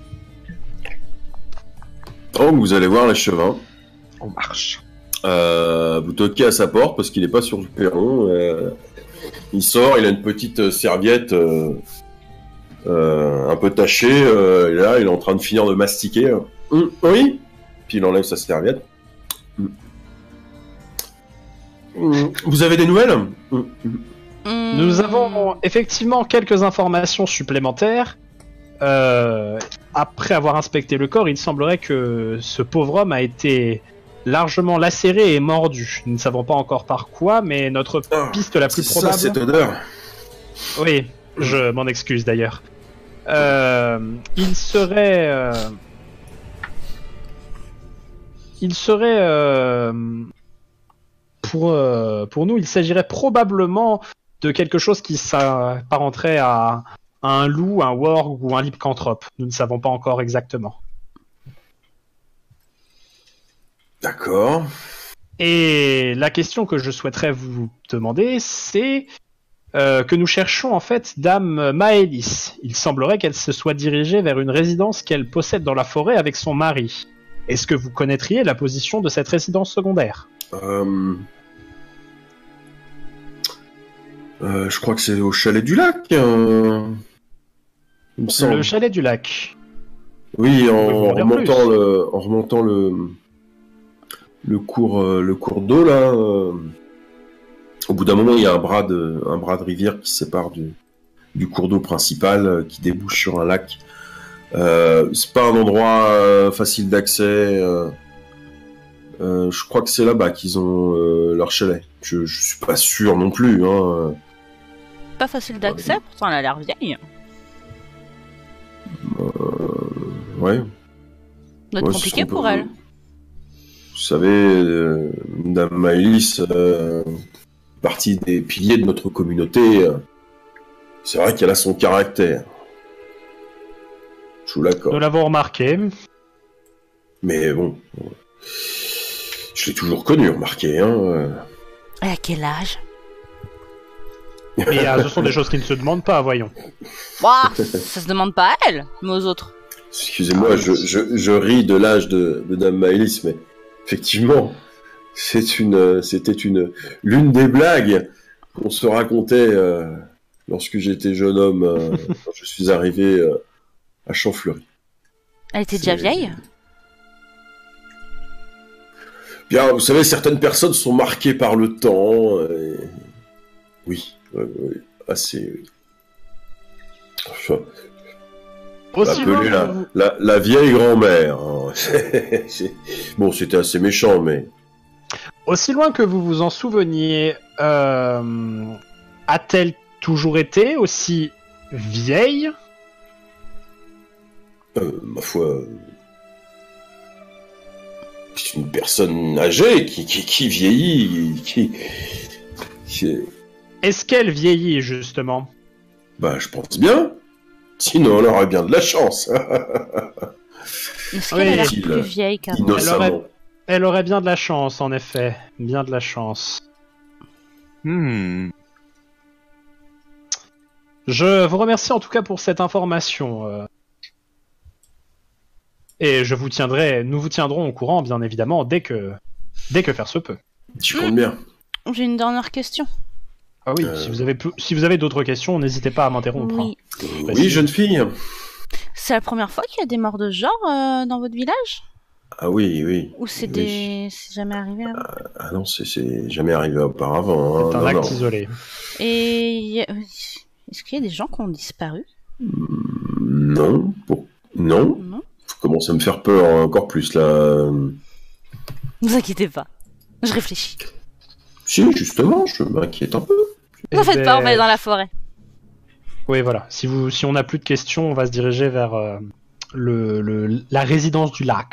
Speaker 2: Oh, vous allez voir l'échevin.
Speaker 6: On marche.
Speaker 2: Vous toquez à sa porte parce qu'il n'est pas sur le perron. Il sort, il a une petite serviette un peu tachée. Et là, il est en train de finir de mastiquer. Oui. Puis il enlève sa serviette. Vous avez des nouvelles?
Speaker 1: Nous avons effectivement quelques informations supplémentaires. Après avoir inspecté le corps, il semblerait que ce pauvre homme a été largement lacéré et mordu. Nous ne savons pas encore par quoi, mais notre piste la plus
Speaker 2: C'est ça,
Speaker 1: probable...
Speaker 2: cette odeur.
Speaker 1: Oui, je m'en excuse d'ailleurs. Il serait... pour nous, il s'agirait probablement de quelque chose qui s'apparenterait à un loup, un warg ou un lycanthrope. Nous ne savons pas encore exactement.
Speaker 2: D'accord.
Speaker 1: Et la question que je souhaiterais vous demander, c'est que nous cherchons en fait Dame Maëlys. Il semblerait qu'elle se soit dirigée vers une résidence qu'elle possède dans la forêt avec son mari. Est-ce que vous connaîtriez la position de cette résidence secondaire?
Speaker 2: Je crois que c'est au chalet du lac. Il me semble.
Speaker 1: Le chalet du lac.
Speaker 2: Oui,
Speaker 1: Vous pouvez m'en dire
Speaker 2: en remontant le cours d'eau là. Au bout d'un moment, il y a un bras de rivière qui sépare du cours d'eau principal qui débouche sur un lac. C'est pas un endroit facile d'accès. Je crois que c'est là-bas qu'ils ont leur chalet. Je suis pas sûr non plus. Hein.
Speaker 3: Pas facile d'accès, pourtant elle a l'air vieille.
Speaker 2: Ouais.
Speaker 3: Doit être
Speaker 2: Ouais,
Speaker 3: compliqué
Speaker 2: c'est ce qu'on
Speaker 3: pour
Speaker 2: peut-
Speaker 3: elle.
Speaker 2: Vous savez, Dame Maëlys, partie des piliers de notre communauté, c'est vrai qu'elle a son caractère. Je vous l'accorde.
Speaker 1: Nous l'avons remarqué.
Speaker 2: Mais bon, je l'ai toujours connue, remarquez. Hein.
Speaker 3: Et à quel âge?
Speaker 1: Et ce sont des choses qui ne se demandent pas, voyons.
Speaker 3: Ouah, ça se demande pas à elle, mais aux autres.
Speaker 2: Excusez-moi, je ris de l'âge de Dame Maëlys, mais effectivement, c'était l'une des blagues qu'on se racontait lorsque j'étais jeune homme, quand je suis arrivé à Champfleury.
Speaker 3: Elle était déjà vieille?
Speaker 2: Bien, vous savez, certaines personnes sont marquées par le temps. Oui, assez. Oui. Enfin,
Speaker 1: Aussi loin
Speaker 2: appeler
Speaker 1: que vous-
Speaker 2: la vieille grand-mère. Hein. Bon, c'était assez méchant, mais...
Speaker 1: Aussi loin que vous vous en souveniez, a-t-elle toujours été aussi vieille?
Speaker 2: Ma foi... C'est une personne âgée qui vieillit, qui...
Speaker 1: Est-ce qu'elle vieillit, justement?
Speaker 2: Bah, je pense bien. Sinon, on aurait bien de la chance.
Speaker 3: Est-ce qu'elle a l'air
Speaker 2: dit-il,
Speaker 3: plus vieille qu'avant?
Speaker 2: innocemment.
Speaker 1: Elle aurait bien de la chance, en effet. Bien de la chance. Je vous remercie en tout cas pour cette information. Et nous vous tiendrons au courant, bien évidemment, dès que faire se peut.
Speaker 2: Tu comptes bien.
Speaker 3: J'ai une dernière question.
Speaker 1: Ah oui, si vous avez d'autres questions, n'hésitez pas à m'interrompre.
Speaker 3: Oui.
Speaker 2: Oui, jeune fille.
Speaker 3: C'est la première fois qu'il y a des morts de ce genre dans votre village?
Speaker 2: Ah oui, oui.
Speaker 3: Ou c'est
Speaker 2: Oui.
Speaker 3: c'est jamais arrivé avant?
Speaker 2: Ah non, c'est jamais arrivé auparavant. Hein.
Speaker 1: C'est un
Speaker 2: Non,
Speaker 1: acte
Speaker 2: non.
Speaker 1: isolé.
Speaker 3: Et est-ce qu'il y a des gens qui ont disparu?
Speaker 2: Non. Non.
Speaker 3: Non.
Speaker 2: Vous commencez à me faire peur encore plus là.
Speaker 3: Ne vous inquiétez pas. Je réfléchis.
Speaker 2: Si, justement, je m'inquiète un peu.
Speaker 3: Ne faites pas, on va aller dans la forêt.
Speaker 1: Oui, voilà. Si on n'a plus de questions, on va se diriger vers la résidence du lac.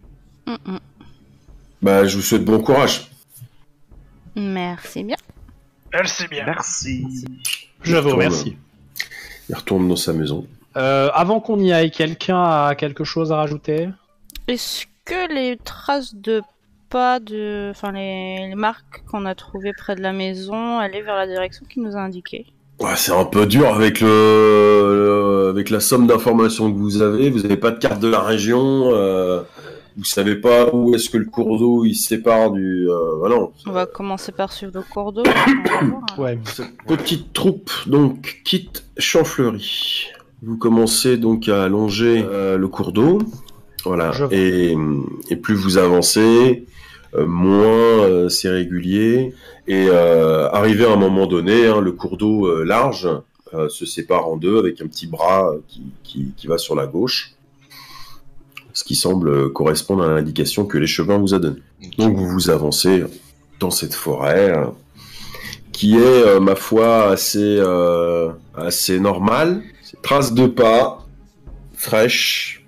Speaker 2: Bah, je vous souhaite bon courage.
Speaker 3: Merci bien.
Speaker 4: Elle sait bien.
Speaker 6: Merci.
Speaker 1: Je vous remercie.
Speaker 2: Il retourne dans sa maison.
Speaker 1: Avant qu'on y aille, quelqu'un a quelque chose à rajouter?
Speaker 3: Est-ce que les traces de pas enfin les marques qu'on a trouvées près de la maison allaient vers la direction qu'il nous a indiquée?
Speaker 2: Ouais, c'est un peu dur avec avec la somme d'informations que vous avez. Vous n'avez pas de carte de la région. Vous savez pas où est-ce que le cours d'eau il se sépare du. Voilà.
Speaker 3: On va commencer par suivre le cours d'eau. On va voir, hein.
Speaker 1: Ouais.
Speaker 2: Cette petite troupe donc quitte Champfleury. Vous commencez donc à longer le cours d'eau. Voilà.
Speaker 1: Je vois.
Speaker 2: Et plus vous avancez, moins c'est régulier. Et arrivé à un moment donné, hein, le cours d'eau large se sépare en deux avec un petit bras qui va sur la gauche. Ce qui semble correspondre à l'indication que l'échevin vous a donnée. Donc vous avancez dans cette forêt qui est, ma foi, assez normale. Traces de pas, fraîches,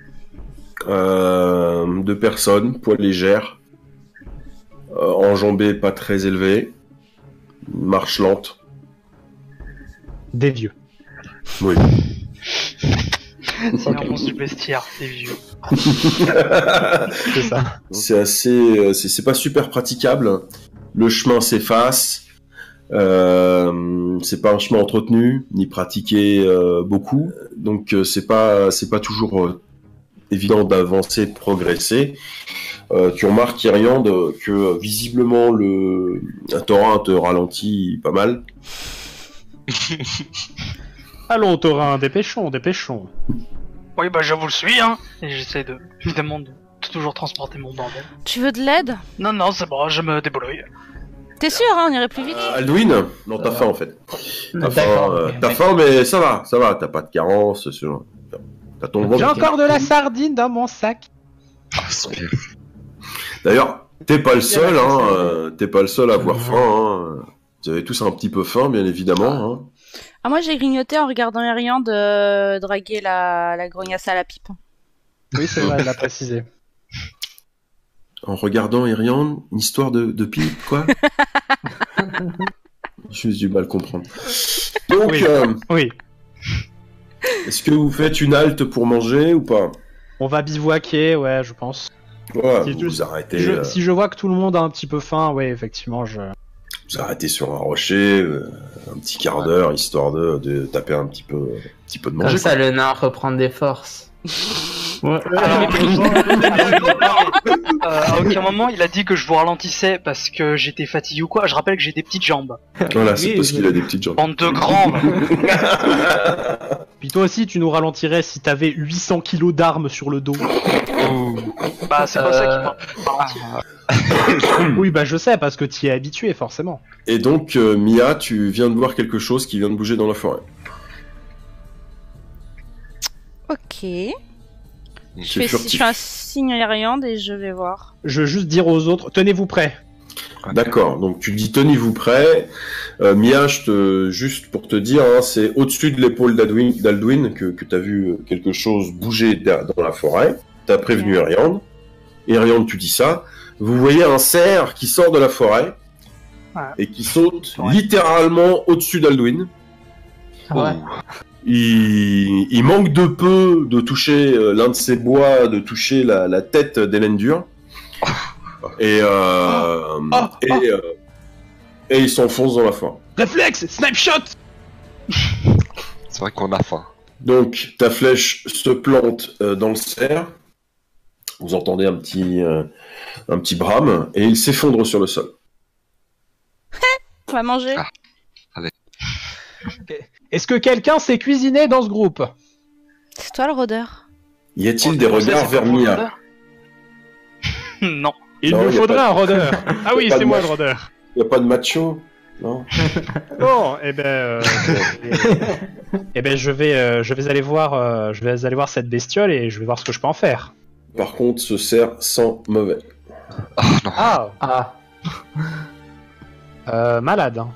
Speaker 2: de personnes, poids légères, enjambées pas très élevées, marche lente.
Speaker 1: Des vieux.
Speaker 2: Oui.
Speaker 4: C'est un monstre du bestiaire, c'est vieux.
Speaker 1: C'est ça.
Speaker 2: C'est assez, c'est pas super praticable. Le chemin s'efface. C'est pas un chemin entretenu ni pratiqué beaucoup, donc c'est pas toujours évident d'avancer, de progresser. Tu remarques, Iriande, que visiblement un Thorin te ralentit pas mal.
Speaker 1: Allons, Thorin, dépêchons.
Speaker 4: Oui, bah je vous le suis, hein. Et j'essaie évidemment de toujours transporter mon bordel.
Speaker 3: Tu veux de l'aide?
Speaker 4: Non, c'est bon, je me débrouille.
Speaker 3: T'es sûr, hein, on irait plus vite?
Speaker 2: Alduin? Non, t'as faim en fait.
Speaker 5: D'accord.
Speaker 2: T'as faim, mais ça va, t'as pas de carence. T'as ton ventre.
Speaker 1: J'ai encore de la sardine dans mon sac.
Speaker 2: D'ailleurs, t'es pas le seul, hein. T'es pas le seul à avoir faim, hein. Vous avez tous un petit peu faim, bien évidemment, hein.
Speaker 3: Ah, moi j'ai grignoté en regardant Arian de draguer la grognasse à la pipe.
Speaker 1: Oui, c'est vrai, elle l'a précisé.
Speaker 2: En regardant Irian, une histoire de pipe, quoi. J'ai juste du mal à comprendre. Donc,
Speaker 1: Oui. Oui.
Speaker 2: est-ce que vous faites une halte pour manger ou pas?
Speaker 1: On va bivouaquer, ouais, je pense.
Speaker 2: Ouais,
Speaker 1: Si
Speaker 2: vous arrêtez,
Speaker 1: Si je vois que tout le monde a un petit peu faim, ouais, effectivement,
Speaker 2: vous arrêtez sur un rocher, un petit quart d'heure, histoire de taper un petit peu de
Speaker 5: Comme
Speaker 2: manger.
Speaker 5: ça, le nain reprend des forces.
Speaker 4: À aucun moment il a dit que je vous ralentissais parce que j'étais fatigué ou quoi. Je rappelle que j'ai des petites jambes.
Speaker 2: Voilà, c'est
Speaker 5: Oui,
Speaker 2: parce
Speaker 5: oui.
Speaker 2: qu'il a des petites jambes.
Speaker 4: Bande de grands.
Speaker 1: Puis toi aussi, tu nous ralentirais si t'avais 800 kilos d'armes sur le dos.
Speaker 4: Bah c'est pas ça qui m'a ralenti.
Speaker 1: Oui, bah je sais, parce que t'y es habitué, forcément.
Speaker 2: Et donc, Mia, tu viens de voir quelque chose qui vient de bouger dans la forêt.
Speaker 3: Ok. Je
Speaker 2: C'est
Speaker 3: fais
Speaker 2: furtif.
Speaker 3: un signe à Arian et je vais voir.
Speaker 1: Je veux juste dire aux autres, tenez-vous prêts.
Speaker 2: D'accord, donc tu dis tenez-vous prêts. Mia, juste pour te dire, hein, c'est au-dessus de l'épaule d'Alduin que tu as vu quelque chose bouger dans la forêt. Tu as prévenu Ariande. Ariande, tu dis ça. Vous voyez un cerf qui sort de la forêt
Speaker 4: Ouais.
Speaker 2: et qui saute
Speaker 4: Ouais.
Speaker 2: littéralement au-dessus d'Alduin.
Speaker 5: Ouais.
Speaker 2: il manque de peu de toucher l'un de ses bois, de toucher la tête d'Elendure. Et il s'enfonce dans la forêt.
Speaker 1: Réflexe, snipe shot.
Speaker 6: C'est vrai qu'on a faim.
Speaker 2: Donc ta flèche se plante dans le cerf. Vous entendez un petit brame et il s'effondre sur le sol.
Speaker 3: On va manger.
Speaker 6: Ah.
Speaker 1: Est-ce que quelqu'un s'est cuisiné dans ce groupe?
Speaker 3: C'est toi le rôdeur.
Speaker 2: Y a-t-il des regards vers Mia?
Speaker 4: Non.
Speaker 1: Il
Speaker 2: Non,
Speaker 1: nous
Speaker 2: y a
Speaker 1: faudrait
Speaker 2: pas de-
Speaker 1: un rôdeur. Ah oui,
Speaker 2: pas
Speaker 1: c'est
Speaker 2: de
Speaker 1: moi
Speaker 2: match.
Speaker 1: le rôdeur.
Speaker 2: Y a pas de macho? Non.
Speaker 1: Bon, eh ben, je vais aller voir cette bestiole et je vais voir ce que je peux en faire.
Speaker 2: Par contre, ce cerf sent mauvais.
Speaker 6: Oh non.
Speaker 1: Ah, malade. Hein.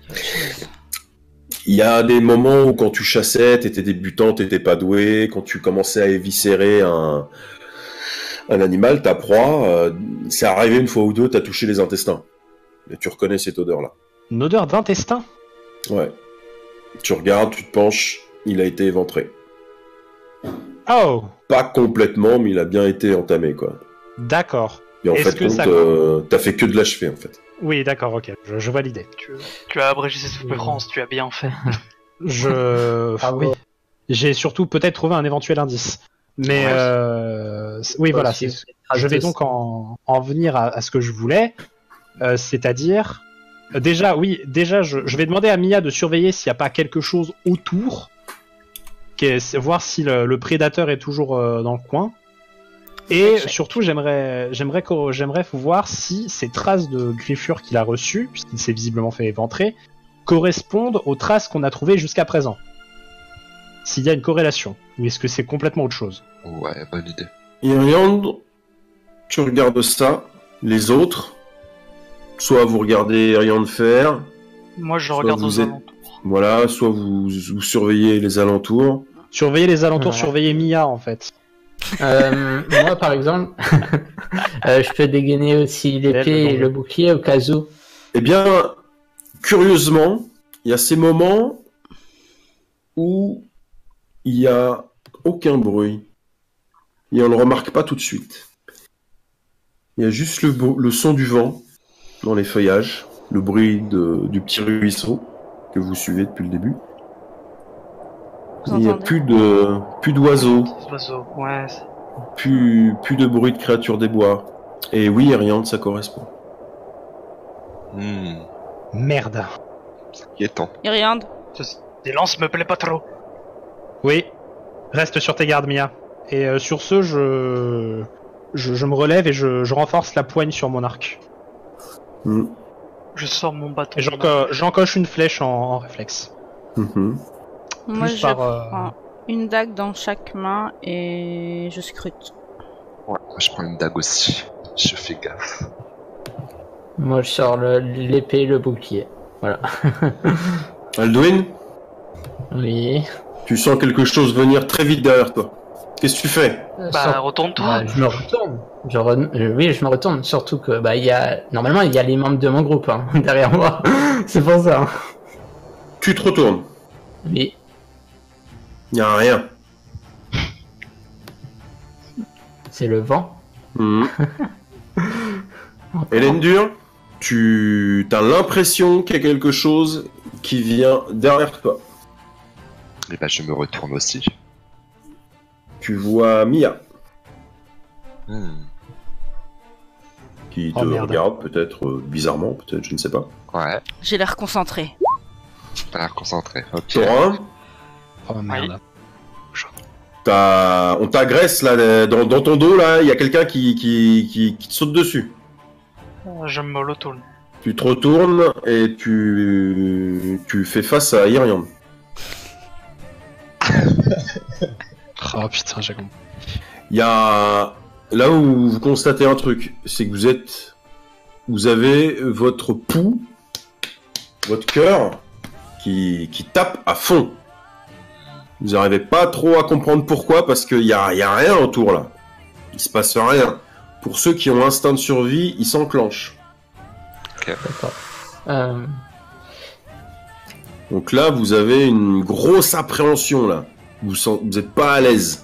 Speaker 2: Il y a des moments où quand tu chassais, t'étais débutant, t'étais pas doué. Quand tu commençais à éviscérer un animal, ta proie, c'est arrivé une fois ou deux, t'as touché les intestins. Et tu reconnais cette odeur-là.
Speaker 1: Une odeur d'intestin.
Speaker 2: Ouais. Tu regardes, tu te penches, il a été éventré.
Speaker 1: Oh,
Speaker 2: Pas complètement, mais il a bien été entamé, quoi.
Speaker 1: d'accord.
Speaker 2: Et en
Speaker 1: Est-ce
Speaker 2: fait,
Speaker 1: que ça-
Speaker 2: t'as fait que de l'achever, en fait.
Speaker 1: Oui, d'accord, ok. Je vois l'idée.
Speaker 4: Tu as abrégé ses souffrances, tu as bien fait.
Speaker 1: Oui. J'ai surtout peut-être trouvé un éventuel indice. Mais
Speaker 4: Ouais.
Speaker 1: oui, voilà.
Speaker 5: Si
Speaker 1: Je vais donc en venir à ce que je voulais, c'est-à-dire déjà, je vais demander à Mia de surveiller s'il n'y a pas quelque chose autour, voir si le prédateur est toujours dans le coin. Et
Speaker 3: Check.
Speaker 1: surtout, j'aimerais voir si ces traces de griffure qu'il a reçues, puisqu'il s'est visiblement fait éventrer, correspondent aux traces qu'on a trouvées jusqu'à présent. S'il y a une corrélation, ou est-ce que c'est complètement autre chose?
Speaker 6: Ouais, bonne idée.
Speaker 2: Iriande, tu regardes ça. Les autres, soit vous regardez Iriande faire,
Speaker 4: Moi, je
Speaker 2: Soit
Speaker 4: regarde
Speaker 2: vous
Speaker 4: aux
Speaker 2: êtes-
Speaker 4: alentours.
Speaker 2: voilà, soit vous surveillez les alentours.
Speaker 1: Surveiller les alentours,
Speaker 5: Ouais.
Speaker 1: surveiller Mia en fait.
Speaker 5: Moi, par exemple, je peux dégainer aussi l'épée et le bouclier au cas où.
Speaker 2: Eh bien, curieusement, il y a ces moments où il n'y a aucun bruit. Et on ne le remarque pas tout de suite. Il y a juste le son du vent dans les feuillages, le bruit du petit ruisseau que vous suivez depuis le début.
Speaker 3: Vous
Speaker 2: Il n'y a
Speaker 3: entendez
Speaker 2: plus d'oiseaux,
Speaker 4: Les oiseaux, ouais.
Speaker 2: plus de bruit de créatures des bois. Et oui, Ariane, ça correspond.
Speaker 1: Merde.
Speaker 6: Inquiétant.
Speaker 3: Iriande.
Speaker 4: Ce silence me plaît pas trop.
Speaker 1: Oui. Reste sur tes gardes, Mia. Et sur ce, je me relève et je renforce la poigne sur mon arc.
Speaker 2: Mm.
Speaker 4: Je sors mon bâton.
Speaker 1: Et j'encoche une flèche en réflexe.
Speaker 2: Mhm.
Speaker 3: Moi,
Speaker 1: Plus
Speaker 3: je
Speaker 1: par,
Speaker 3: prends une dague dans chaque main et je scrute.
Speaker 6: Ouais, moi, je prends une dague aussi. Je fais gaffe.
Speaker 5: Moi, je sors l'épée et le bouclier. Voilà.
Speaker 2: Alduin,
Speaker 5: Oui.
Speaker 2: tu sens quelque chose venir très vite derrière toi. Qu'est-ce que tu fais?
Speaker 4: Bah, retourne-toi.
Speaker 5: Je me retourne. Oui, je me retourne. Surtout que normalement il y a les membres de mon groupe hein, derrière moi. C'est pour ça. Hein.
Speaker 2: Tu te retournes.
Speaker 5: Oui.
Speaker 2: Il n'y a rien.
Speaker 5: C'est le vent.
Speaker 2: Mhm. Elendure, tu as l'impression qu'il y a quelque chose qui vient derrière toi.
Speaker 6: Et bah, je me retourne aussi.
Speaker 2: Tu vois Mia
Speaker 6: Hmm.
Speaker 2: qui te
Speaker 1: Oh, merde.
Speaker 2: regarde, peut-être bizarrement, peut-être, je ne sais pas.
Speaker 6: Ouais,
Speaker 3: J'ai l'air concentré.
Speaker 6: t'as l'air concentré. Ok.
Speaker 2: Thorin,
Speaker 1: Oh merde.
Speaker 2: on t'agresse là, dans ton dos, là, il y a quelqu'un qui te saute dessus.
Speaker 4: Je me retourne.
Speaker 2: Tu te retournes et tu fais face à Irian.
Speaker 1: Oh putain, j'ai compris.
Speaker 2: Il y a là où vous constatez un truc, c'est que vous avez votre pouls, votre cœur qui tape à fond. Vous n'arrivez pas trop à comprendre pourquoi, parce qu'il y a rien autour là. Il se passe rien. Pour ceux qui ont l'instinct de survie, ils s'enclenchent.
Speaker 5: D'accord.
Speaker 2: Donc là, vous avez une grosse appréhension, là. Vous êtes pas à l'aise.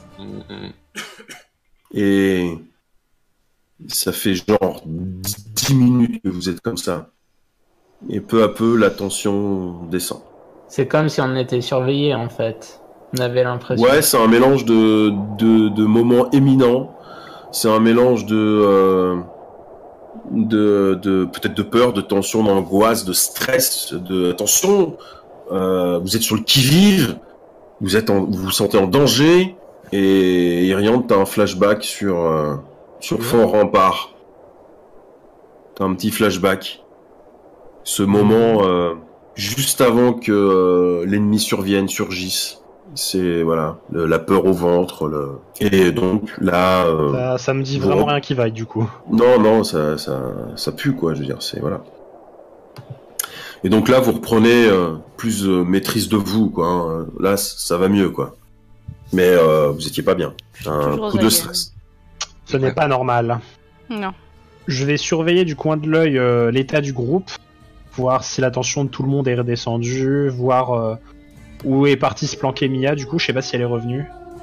Speaker 2: Et ça fait genre 10 minutes que vous êtes comme ça. Et peu à peu, la tension descend.
Speaker 5: C'est comme si on était surveillé en fait. On avait l'impression.
Speaker 2: Ouais, c'est un mélange de moments éminents. C'est un mélange de peut-être de peur, de tension, d'angoisse, de stress, de attention. Vous êtes sur le qui-vive. Vous vous sentez en danger. Et Irian, t'as un flashback sur Fort Rempart. T'as un petit flashback. Ce moment juste avant que l'ennemi surgisse. C'est voilà, la peur au ventre. Et donc là...
Speaker 1: ça me dit vraiment rien qui vaille du coup.
Speaker 2: Non, ça pue quoi, je veux dire, c'est voilà. Et donc là, vous reprenez plus maîtrise de vous, quoi. Hein. Là, ça va mieux, quoi. Mais vous étiez pas bien. Un
Speaker 3: Toujours
Speaker 2: coup de
Speaker 3: zagué.
Speaker 2: stress.
Speaker 1: Ce n'est pas normal.
Speaker 3: Non.
Speaker 1: Je vais surveiller du coin de l'œil l'état du groupe, voir si la tension de tout le monde est redescendue, voir où est partie se planquer Mia. Du coup, je sais pas si elle est revenue.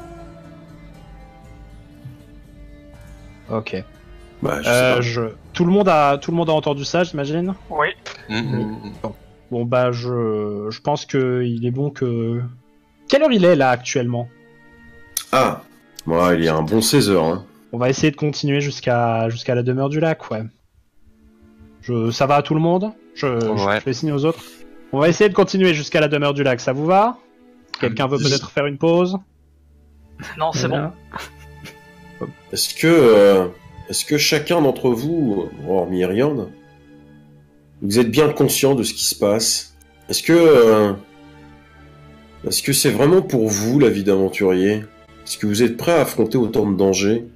Speaker 1: Ok.
Speaker 2: Bah, je sais pas.
Speaker 1: Tout le monde a entendu ça, j'imagine.
Speaker 4: Oui.
Speaker 1: Bon bah je pense que il est bon que. Quelle heure il est là actuellement?
Speaker 2: Ah, ouais, il y a un bon 16 heures. Hein.
Speaker 1: On va essayer de continuer jusqu'à la demeure du lac, ouais. Ça va à tout le monde? Je fais signe aux autres. On va essayer de continuer jusqu'à la demeure du lac, ça vous va? Quelqu'un veut peut-être faire une pause?
Speaker 4: Non, c'est bon.
Speaker 2: Est-ce que chacun d'entre vous, hormis Irian, vous êtes bien conscient de ce qui se passe? Est-ce que c'est vraiment pour vous la vie d'aventurier? Est-ce que vous êtes prêt à affronter autant de dangers?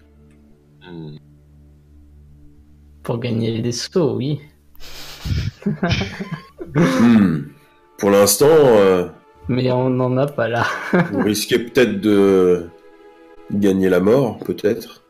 Speaker 5: Pour gagner des sauts, oui.
Speaker 2: Pour l'instant,
Speaker 5: Mais on n'en a pas là.
Speaker 2: vous risquez peut-être de gagner la mort, peut-être.